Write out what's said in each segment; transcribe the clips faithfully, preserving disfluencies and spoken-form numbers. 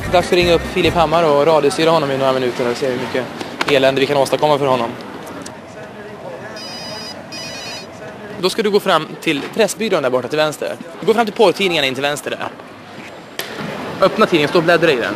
dags att ringa upp Filip Hammar och radiostyra honom i några minuter och se hur mycket elände vi kan åstadkomma för honom. Då ska du gå fram till Pressbyrån där borta till vänster. Gå fram till porrtidningarna in till vänster där. Öppna tidningen, stå och bläddra i den.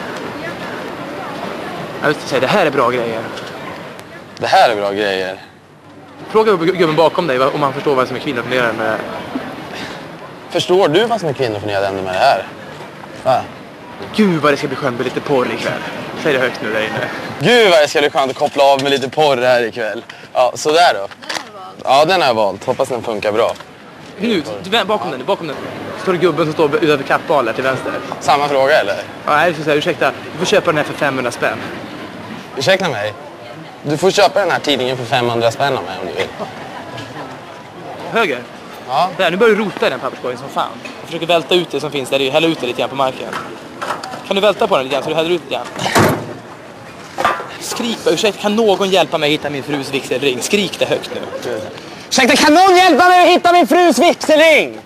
Jag vill säga, det här är bra grejer. Det här är bra grejer. Fråga gubben bakom dig om han förstår vad som är kvinnoförnedrande med det. Förstår du vad som är kvinnoförnedrande med det här? Va? Gud vad det ska bli skönt med lite porr ikväll. Säg det högt nu där inne. Gud vad det ska bli skönt att koppla av med lite porr här ikväll. Ja, så där då. Ja, den har jag valt. Hoppas den funkar bra. Nu, du, bakom den, bakom den. Står det gubben som står utanför kappbal där till vänster. Samma fråga eller? Ja, nej, så säga, ursäkta. Du får köpa den här för femhundra spänn. Ursäkta mig. Du får köpa den här tidningen för femhundra spänn av mig om du vill. Höger? Ja. Där, nu börjar du rota i den papperskorgen som fan. Jag försöker välta ut det som finns där, hälla ut det lite grann på marken. Kan du välta på den lite grann så du häller ut lite grann? Skrik, ursäkta, kan någon hjälpa mig att hitta min frus vigselring? Skrik det högt nu. Ursäkta, kan någon hjälpa mig att hitta min frus vigselring?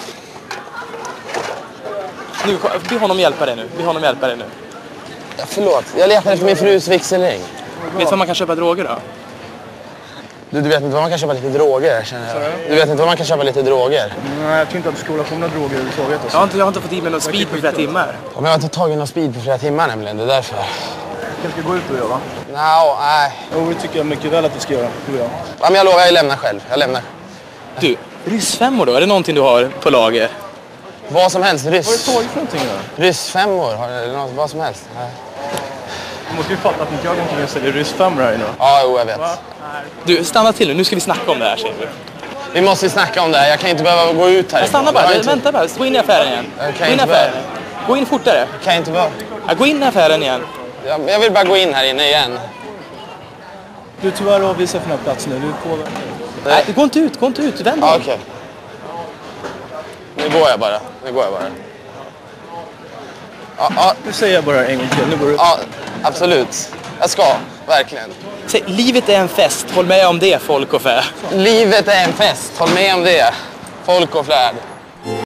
Nu, be honom hjälpa dig nu. Be honom hjälpa dig nu. Ja, förlåt, jag letar efter min frus vigselring. Vet du vad man kan köpa droger då? Du, du vet inte vad man kan köpa lite droger, känner jag. Du vet inte vad man kan köpa lite droger? Nej, jag tror inte att du ska hålla på med droger överhuvudtaget. Jag har inte, jag har inte fått i mig någon speed på flera timmar. Men jag har inte tagit någon speed på flera timmar nämligen, det är därför. Jag ska gå ut och göra, va? No, nej. Jo, det tycker jag mycket väl att du ska göra. Du ja. Ja, men jag lovar, jag lämnar själv. Jag lämnar. Du, ryssfemmor då? Är det någonting du har på lager? Vad som helst, ryss. Vad har du tagit för någonting då? Ryssfemmor, eller något, vad som helst. Nej. Du måste ju fatta att inte jag någonting jag säljer ryssfemmor här inne. Ja, jo, jag vet. Va? Du, stanna till nu. Nu ska vi snacka om det här, säger du. Vi måste snacka om det här. Jag kan inte behöva gå ut här. Jag stannar bara. Jag vänta bara. Gå in i affären igen. Jag kan Gå in i inte affären. behöva. Gå in fortare. Kan jag inte bara... Ja, gå in i affären igen. Jag, jag vill bara gå in här inne igen. Du tyvärr avvisar för den här platsen nu. Du är på... Nej, gå inte ut. Gå inte ut. Vänd Ja, om. okej. Nu går jag bara. Nu går jag bara. Ja, ja, Nu säger jag bara en gång till. Nu går du ut. ja, absolut. Jag ska, verkligen. Säg, livet är en fest. Håll med om det, folk och fä. Livet är en fest. Håll med om det. Folk och flärd.